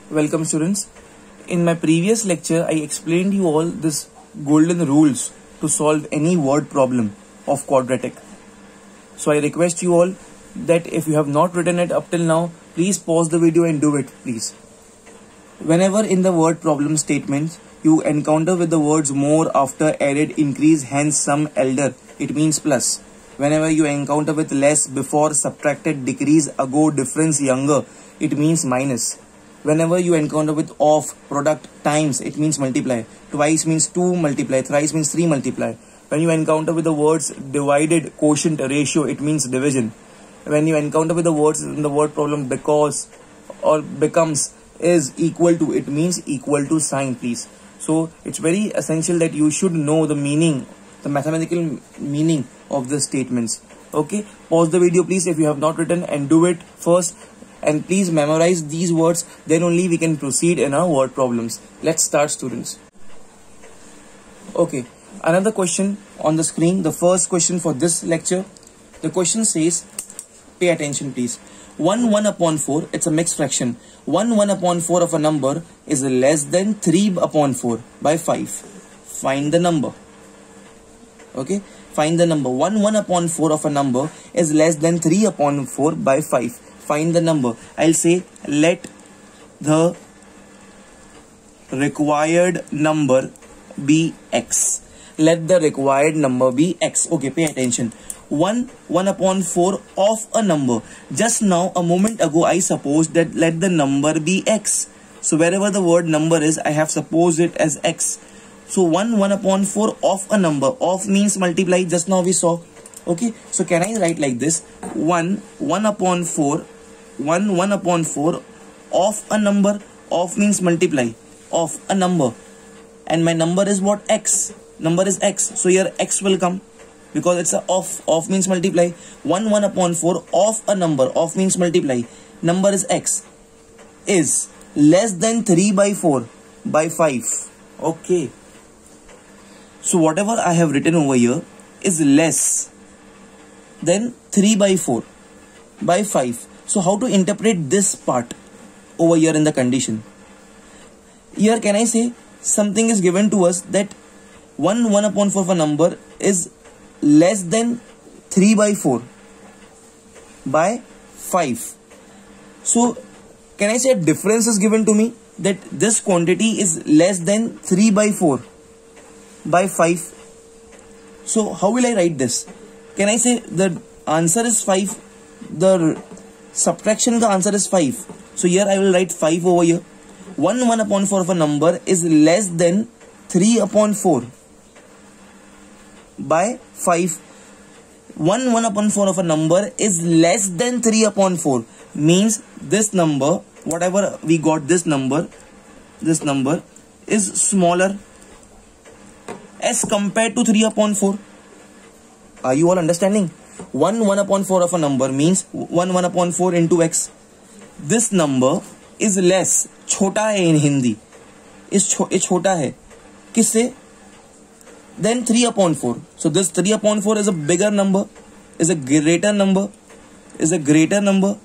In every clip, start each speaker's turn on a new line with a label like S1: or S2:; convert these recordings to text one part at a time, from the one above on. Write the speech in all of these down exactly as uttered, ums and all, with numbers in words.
S1: Welcome students. In my previous lecture, I explained you all this golden rules to solve any word problem of quadratic. So I request you all that if you have not written it up till now, please pause the video and do it, please. Whenever in the word problem statements, you encounter with the words more, after, added, increase, hence, sum, elder, it means plus. Whenever you encounter with less, before, subtracted, decrease, ago, difference, younger, it means minus. Whenever you encounter with of, product, times, it means multiply. Twice means two multiply. Thrice means three multiply. When you encounter with the words divided, quotient, ratio, it means division. When you encounter with the words in the word problem because or becomes, is, equal to, it means equal to sign, please. So it's very essential that you should know the meaning, the mathematical meaning of the statements. Okay, pause the video please if you have not written and do it first. And please memorize these words, then only we can proceed in our word problems. Let's start, students. Okay, another question on the screen. The first question for this lecture. The question says, pay attention please. one one upon four, it's a mixed fraction. one one upon four of a number is less than three upon four by five. Find the number. Okay, find the number. one one upon four of a number is less than three upon four by five. Find the number. I'll say let the required number be x. Let the required number be x. Okay, pay attention. one, one upon four of a number. Just now, a moment ago, I supposed that let the number be x. So wherever the word number is, I have supposed it as x. So one, one upon four of a number. Of means multiply. Just now we saw. Okay, so can I write like this? one, one upon four. one, one upon four of a number. Of means multiply. Of a number. And my number is what? X. Number is x. So here x will come. Because it's a of. Of means multiply. one, one upon four of a number. Of means multiply. Number is x. Is less than three by four by five. Okay. So whatever I have written over here is less than three by four by five. So how to interpret this part over here in the condition? Here can I say something is given to us that one, one upon four of a number is less than three by four by five. So can I say a difference is given to me that this quantity is less than three by four by five. So how will I write this? Can I say the answer is five? The subtraction the answer is five. So here I will write five over here. one, one upon four of a number is less than three upon four by five. one, one upon four of a number is less than three upon four. Means this number, whatever we got, this number, this number is smaller as compared to three upon four. Are you all understanding? one, one upon four of a number means one, one upon four into x. This number is less. छोटा है in Hindi. इस छो, ये छोटा है किससे? Then three upon four. So this three upon four is a bigger number, is a greater number, is a greater number.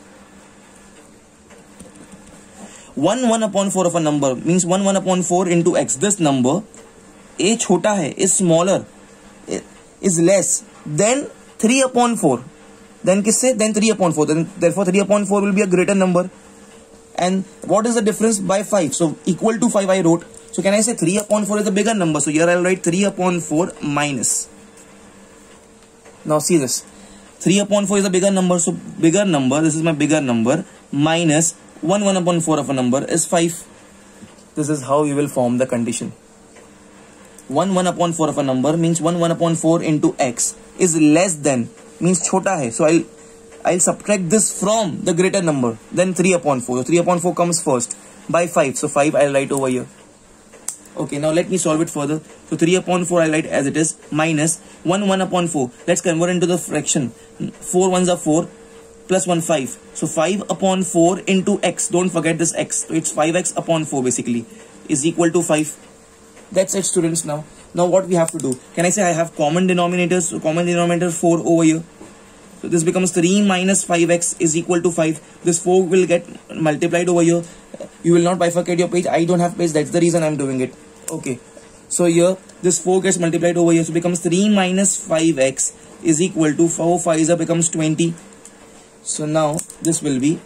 S1: one, one upon four of a number means one, one upon four into x. This number, ये छोटा है, is smaller, is less than three upon four. Then किससे? Then three upon four. Then therefore three upon four will be a greater number. And what is the difference? By five. So equal to five I wrote. So can I say three upon four is a bigger number? So here I will write three upon four minus. Now see this. three upon four is a bigger number. So bigger number, this is my bigger number, minus one, one upon four of a number is five. This is how you will form the condition. one, one upon four of a number means one, one upon four into x is less than, means छोटा है. So I'll I'll subtract this from the greater number. Then three upon four. So three upon four comes first by five. So five I'll write over here. Okay, now let me solve it further. So three upon four I'll write as it is minus one, one upon four. Let's convert into the fraction. four ones are four plus one, five. So five upon four into x. Don't forget this x. So it's five x upon four basically is equal to five. That's it, students. Now, now what we have to do? Can I say I have common denominators? So common denominator four over here. So this becomes three minus five x is equal to five. This four will get multiplied over here. You will not bifurcate your page. I don't have page, that's the reason I'm doing it. Okay, so here this four gets multiplied over here, so becomes three minus five x is equal to four fives becomes twenty. So now this will be,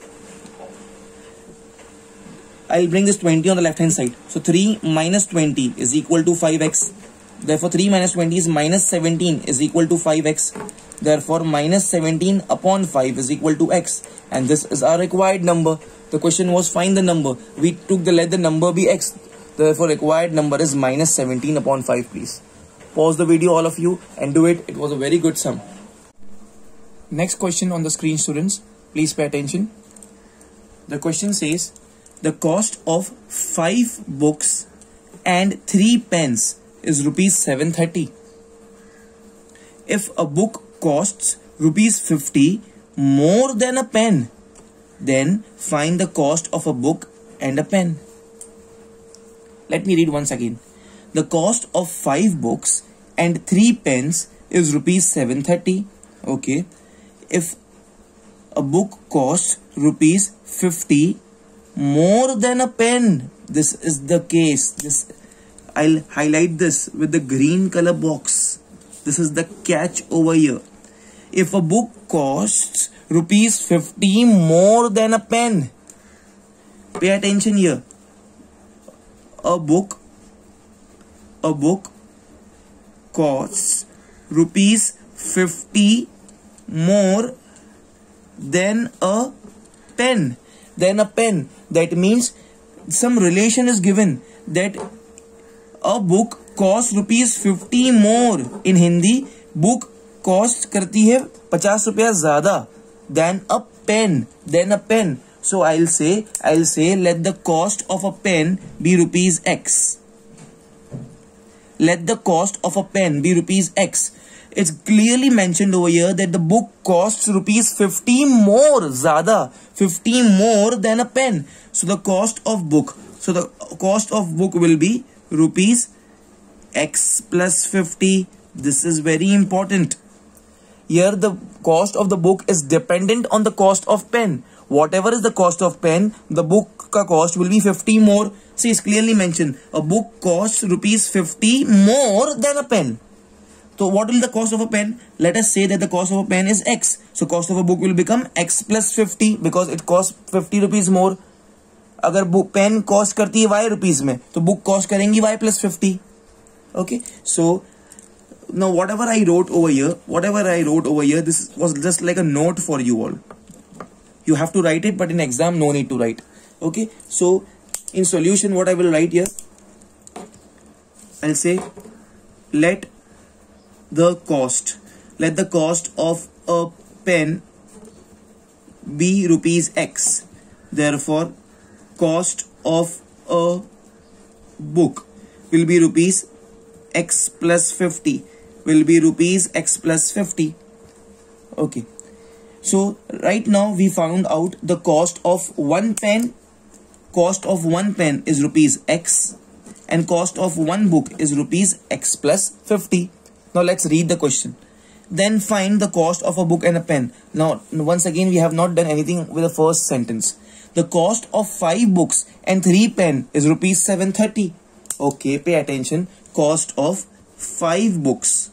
S1: I'll bring this twenty on the left hand side. So three minus twenty is equal to five x. Therefore three minus twenty is minus seventeen is equal to five x. Therefore minus seventeen upon five is equal to x. And this is our required number. The question was find the number. We took the let the number be x. Therefore required number is minus seventeen upon five, please. Pause the video all of you and do it. It was a very good sum. Next question on the screen, students. Please pay attention. The question says the cost of five books and three pens is rupees seven thirty. If a book costs rupees fifty more than a pen, then find the cost of a book and a pen. Let me read once again. The cost of five books and three pens is rupees seven thirty. Okay. If a book costs rupees fifty more than a pen, this is the case. This I'll highlight this with the green color box. This is the catch over here. If a book costs rupees fifty more than a pen, pay attention here. A book, a book costs rupees fifty more than a pen. Than a pen. That means some relation is given that a book costs rupees fifty more. In Hindi, book cost करती है पचास रुपया ज़्यादा than a pen. Than a pen. So I'll say, I'll say, let the cost of a pen be rupees X. Let the cost of a pen be rupees X. It's clearly mentioned over here that the book costs rupees fifty more, ज़्यादा, fifty more than a pen. So the cost of book, so the cost of book will be rupees X plus fifty. This is very important. Here the cost of the book is dependent on the cost of pen. Whatever is the cost of pen, the book ka cost will be fifty more. See, it's clearly mentioned. A book costs rupees fifty more than a pen. So what will the cost of a pen? Let us say that the cost of a pen is X. So cost of a book will become X plus fifty because it costs fifty rupees more. अगर book pen cost करती है Y rupees में, तो book cost करेंगी Y plus fifty. Okay. So now whatever I wrote over here, whatever I wrote over here, this was just like a note for you all. You have to write it, but in exam, no need to write. Okay. So in solution, what I will write here, I'll say, let the cost, let the cost of a pen be rupees X. Therefore, cost of a book will be rupees X plus fifty. Will be rupees X plus fifty. Okay. So right now we found out the cost of one pen. Cost of one pen is rupees X and cost of one book is rupees X plus fifty. Now let's read the question. Then find the cost of a book and a pen. Now once again we have not done anything with the first sentence. The cost of five books and three pen is rupees seven thirty. Okay, pay attention. Cost of five books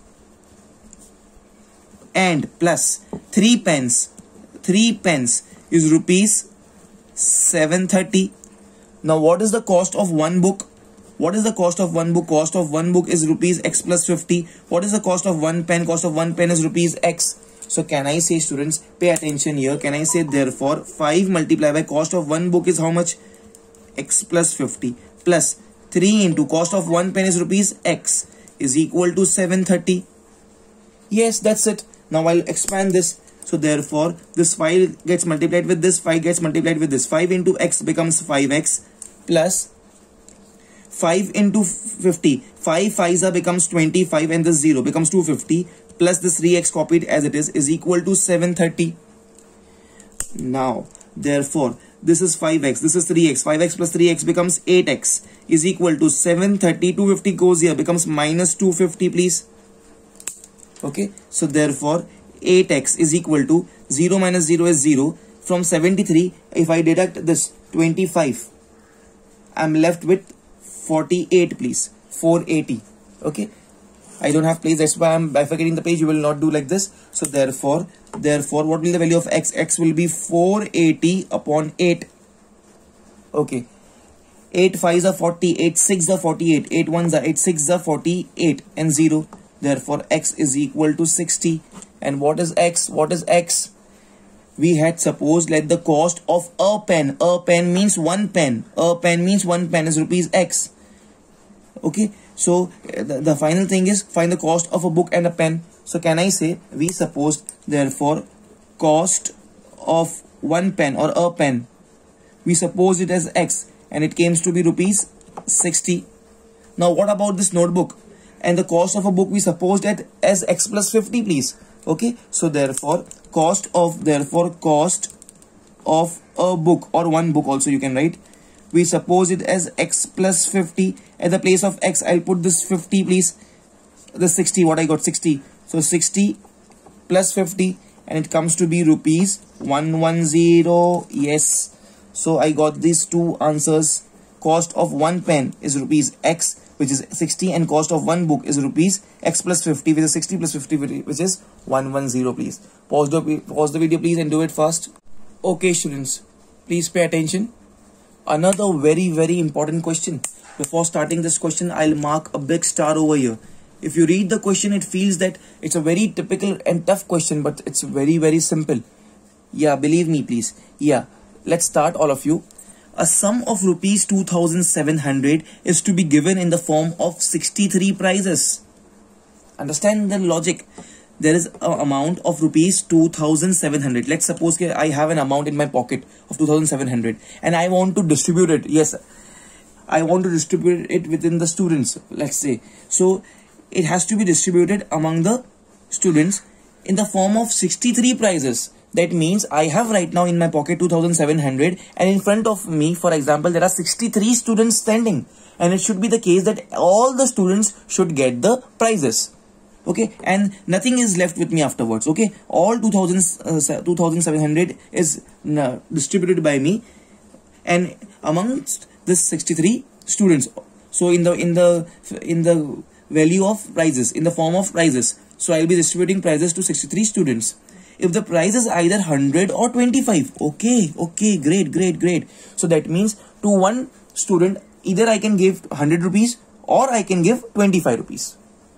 S1: and plus three pens. Three pens is rupees seven thirty. Now what is the cost of one book? What is the cost of one book? Cost of one book is rupees X plus fifty. What is the cost of one pen? Cost of one pen is rupees X. So can I say, students, pay attention here. Can I say therefore five multiplied by cost of one book is how much? X plus fifty plus three into cost of one pen is rupees X is equal to seven thirty. Yes, that's it. Now I'll expand this. So therefore this five gets multiplied with this, five gets multiplied with this. five into X becomes five X plus five into fifty. five fives becomes twenty-five and this zero becomes two hundred fifty plus this three X copied as it is is equal to seven thirty. Now therefore this is five X, this is three X. five X plus three X becomes eight X is equal to seven thirty. two hundred fifty goes here, becomes minus two hundred fifty, please. Okay, so therefore eight X is equal to zero minus zero is zero. from seventy-three, if I deduct this twenty-five, I'm left with forty-eight, please. four eighty. Okay. I don't have place, that's why I'm bifurcating the page. You will not do like this. So therefore, therefore, what will the value of x? X will be four eighty upon eight. Okay. eight fives are forty, eight sixes are forty-eight, eight ones are eight sixes are forty-eight, and zero. Therefore, x is equal to sixty. And what is x? What is x? We had supposed let the cost of a pen. A pen means one pen. A pen means one pen is rupees x. Okay. So the, the final thing is find the cost of a book and a pen. So can I say we suppose therefore cost of one pen or a pen, we suppose it as x, and it comes to be rupees sixty. Now what about this notebook? And the cost of a book we supposed it as x plus fifty, please. Okay. So therefore cost of therefore cost of a book or one book also you can write. We suppose it as x plus fifty. At the place of x, I'll put this fifty, please. The sixty, what I got, sixty. So sixty plus fifty, and it comes to be rupees one hundred. Yes. So I got these two answers. Cost of one pen is rupees x, which is sixty, and cost of one book is rupees x plus fifty, which is sixty plus fifty, which is one hundred, please. Pause the, pause the video, please, and do it fast. Okay, students, please pay attention. Another very, very important question. Before starting this question, I'll mark a big star over here. If you read the question, it feels that it's a very typical and tough question, but it's very, very simple. Yeah, believe me, please. Yeah, let's start, all of you. A sum of rupees two thousand seven hundred is to be given in the form of sixty-three prizes. Understand the logic. There is an amount of rupees two thousand seven hundred. Let's suppose I have an amount in my pocket of two thousand seven hundred and I want to distribute it. Yes, I want to distribute it within the students, let's say. So it has to be distributed among the students in the form of sixty-three prizes. That means I have right now in my pocket two thousand seven hundred, and in front of me, for example, there are sixty-three students standing, and it should be the case that all the students should get the prizes. Okay, and nothing is left with me afterwards. Okay, all two thousand, uh, two thousand seven hundred is uh, distributed by me, and amongst this sixty-three students. So in the in the in the value of prizes, in the form of prizes, so I'll be distributing prizes to sixty-three students. If the prize is either one hundred or twenty-five, okay, okay, great, great, great. So that means to one student, either I can give one hundred rupees or I can give twenty-five rupees.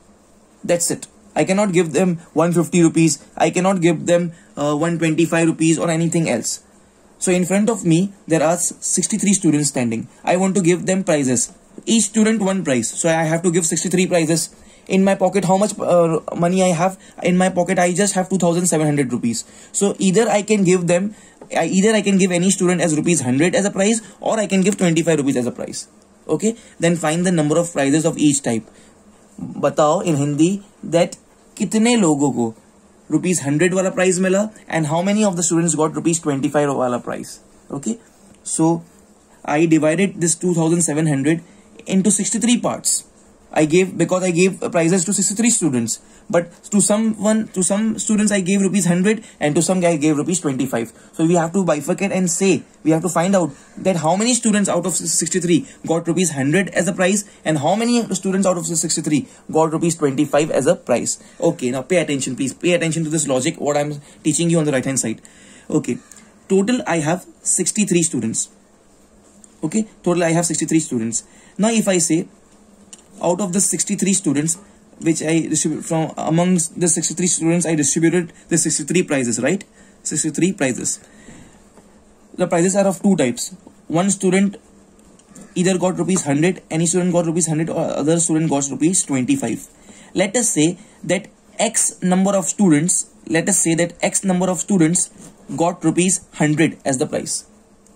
S1: That's it. I cannot give them one hundred fifty rupees. I cannot give them uh, one hundred twenty-five rupees or anything else. So in front of me, there are sixty-three students standing. I want to give them prizes. Each student one prize. So I have to give sixty-three prizes. In my pocket, how much uh, money I have? In my pocket, I just have two thousand seven hundred rupees. So either I can give them, either I can give any student as rupees one hundred as a prize, or I can give twenty-five rupees as a prize. Okay. Then find the number of prizes of each type. बताओ in Hindi that कितने लोगों को rupees one hundred वाला prize मिला, and how many of the students got rupees twenty-five वाला prize. Okay. So I divided this two thousand seven hundred into sixty-three parts. I gave, because I gave prizes to sixty-three students, but to someone, to some students I gave rupees one hundred, and to some guy gave rupees twenty-five. So we have to bifurcate and say, we have to find out that how many students out of sixty-three got rupees one hundred as a prize, and how many students out of sixty-three got rupees twenty-five as a prize. Okay, now pay attention, please. Pay attention to this logic, what I'm teaching you on the right hand side. Okay, total I have sixty-three students. Okay, total I have sixty-three students. Now if I say, out of the sixty-three students which I distribute from amongst the sixty-three students, I distributed the sixty-three prizes, right? sixty-three prizes. The prizes are of two types. One student either got rupees one hundred, any student got rupees one hundred, or other student got rupees twenty-five. Let us say that X number of students, let us say that X number of students got rupees one hundred as the prize.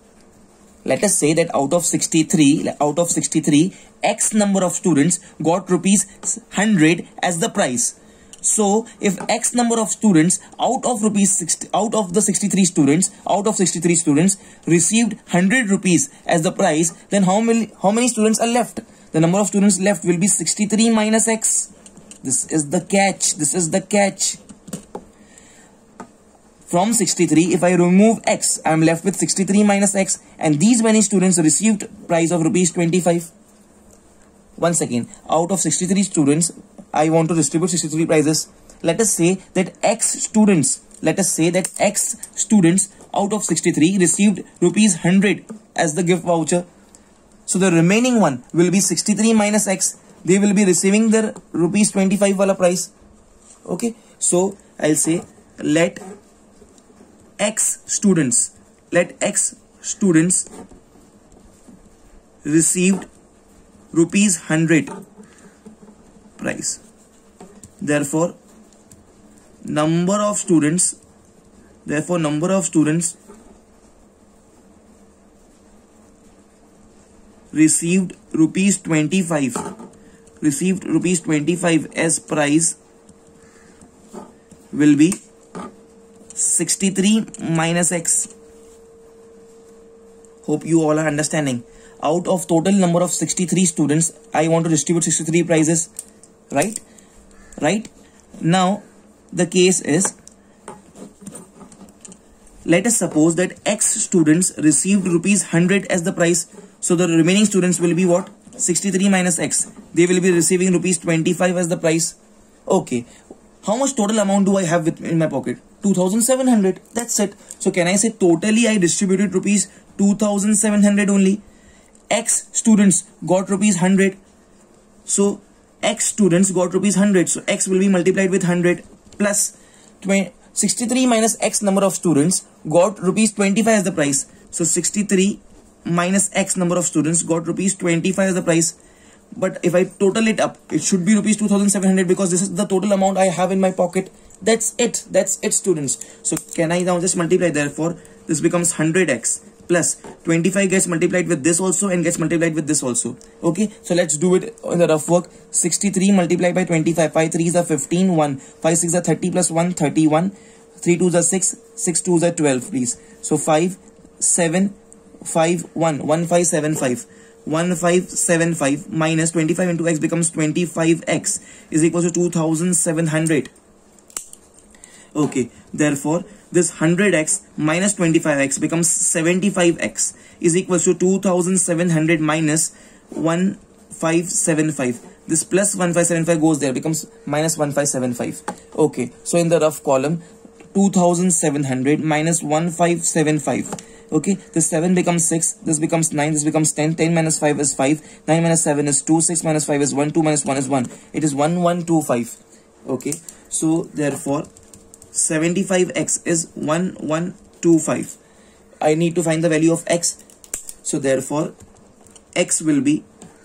S1: Let us say that out of sixty-three, out of sixty-three, X number of students got rupees one hundred as the prize. So if X number of students out of rupees sixty, out of the sixty-three students, out of sixty-three students received one hundred rupees as the prize, then how many how many students are left? The number of students left will be sixty-three minus X. This is the catch. This is the catch. From sixty-three, if I remove x, I am left with sixty-three minus x, and these many students received price of rupees twenty-five. Once again, out of sixty-three students, I want to distribute sixty-three prizes. Let us say that x students, let us say that x students out of sixty-three received rupees one hundred as the gift voucher. So the remaining one will be sixty-three minus x. They will be receiving their rupees twenty-five wala price. Okay, so I'll say let x students, let x students received rupees one hundred price. Therefore, number of students, therefore number of students received rupees twenty-five, received rupees twenty-five as price will be sixty-three minus x. Hope you all are understanding. Out of total number of sixty-three students, I want to distribute sixty-three prizes, right? Right? Now, the case is, let us suppose that x students received rupees one hundred as the price. So the remaining students will be what? sixty-three minus x. They will be receiving rupees twenty-five as the price. Okay. How much total amount do I have with, in my pocket? two thousand seven hundred. That's it. So can I say totally I distributed rupees two thousand seven hundred only? X students got rupees one hundred. So x students got rupees one hundred. So x will be multiplied with one hundred plus sixty-three minus x number of students got rupees twenty-five as the price. So sixty-three minus x number of students got rupees twenty-five as the price. But if I total it up, it should be rupees two thousand seven hundred because this is the total amount I have in my pocket. That's it. That's it, students. So can I now just multiply? Therefore, this becomes one hundred x plus twenty-five gets multiplied with this also and gets multiplied with this also. Okay. So let's do it in the rough work. sixty-three multiplied by twenty-five. five threes are fifteen. one. five six are thirty plus one. thirty-one. three twos are six. six twos are twelve, please. So five, seven, five, one. one five seven five. one five seven five minus twenty-five into x becomes twenty-five x is equal to two thousand seven hundred. Okay, therefore this one hundred x minus twenty-five x becomes seventy-five x is equal to two thousand seven hundred minus one five seven five. This plus one five seven five goes there, becomes minus one five seven five. Okay, so in the rough column, two thousand seven hundred minus one five seven five. Okay, this seven becomes six, this becomes nine, this becomes ten, ten minus five is five, nine minus seven is two, six minus five is one, two minus one is one. It is one one two five. Okay, so therefore seventy-five x is one one two five. I need to find the value of x. So therefore x will be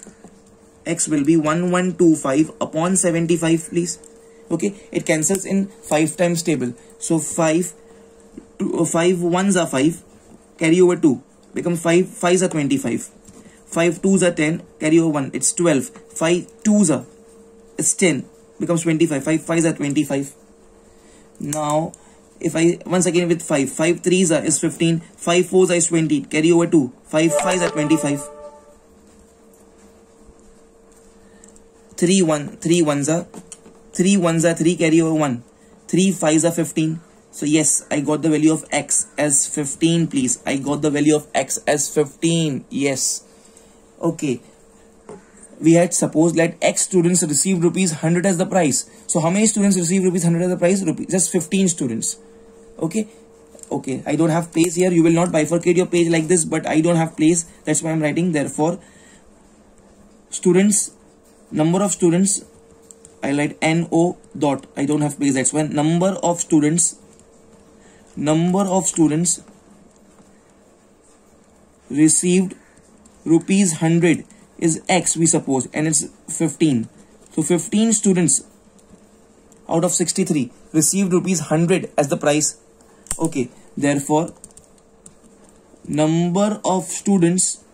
S1: x will be one one two five upon seventy-five, please. Okay, it cancels in five times table. So five, two, five ones are five. Carry over two, become five, fives are twenty-five, five twos are ten, carry over one, it's twelve, five twos are, it's ten, becomes twenty-five, five fives are twenty-five. Now, if I, once again with five, five threes are is fifteen, five fours are is twenty, carry over two, five fives are twenty-five, three one, three ones are, three ones are three, carry over one, three fives are fifteen. So yes, I got the value of x as fifteen, please. I got the value of x as fifteen. Yes. Okay. We had supposed that x students received rupees one hundred as the price. So how many students received rupees one hundred as the price? Rupees, just fifteen students. Okay. Okay. I don't have place here. You will not bifurcate your page like this, but I don't have place. That's why I'm writing. Therefore, students, number of students, I write N O dot. I don't have place. That's why number of students. Number of students received rupees one hundred is x, we suppose, and it's fifteen. So fifteen students out of sixty-three received rupees one hundred as the price. Okay, therefore number of students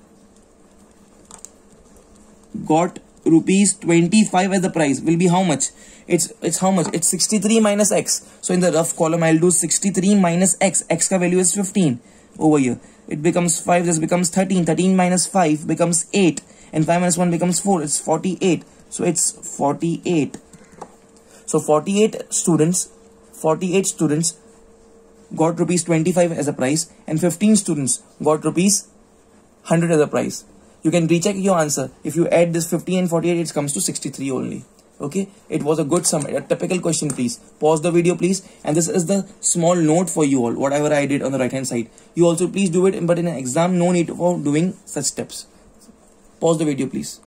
S1: got rupees twenty-five as the price will be how much? It's it's how much? It's sixty-three minus x. So in the rough column, I'll do sixty-three minus x. X ka value is fifteen over here. It becomes five. This becomes thirteen. thirteen minus five becomes eight. And five minus one becomes four. It's forty-eight. So it's forty-eight. So forty-eight students, forty-eight students got rupees twenty-five as a prize and fifteen students got rupees one hundred as a prize. You can recheck your answer. If you add this fifty and forty-eight, it comes to sixty-three only. Okay, it was a good sum, a typical question. Please pause the video, please. And this is the small note for you all, whatever I did on the right hand side. You also please do it, but in an exam, no need for doing such steps. Pause the video, please.